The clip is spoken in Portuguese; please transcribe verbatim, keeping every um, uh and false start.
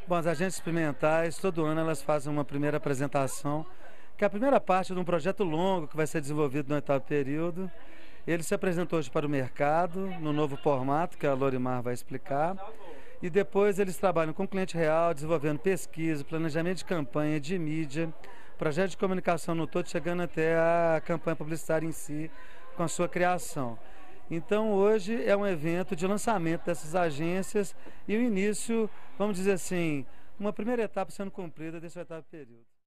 Bom, as agências experimentais, todo ano elas fazem uma primeira apresentação, que é a primeira parte de um projeto longo que vai ser desenvolvido no oitavo período. Ele se apresentou hoje para o mercado, no novo formato, que a Lorimar vai explicar. E depois eles trabalham com o cliente real, desenvolvendo pesquisa, planejamento de campanha, de mídia, projeto de comunicação no todo, chegando até a campanha publicitária em si, com a sua criação. Então hoje é um evento de lançamento dessas agências e o início, vamos dizer assim, uma primeira etapa sendo cumprida desse oitavo período.